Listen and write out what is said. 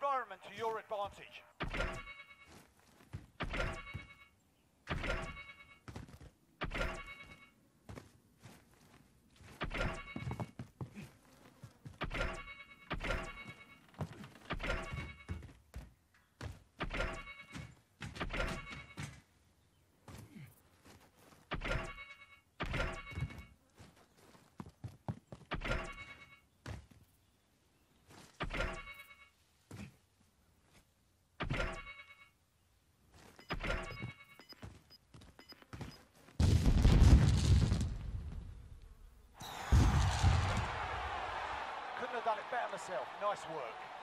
environment to your advantage. Couldn't have done it better myself. Nice work.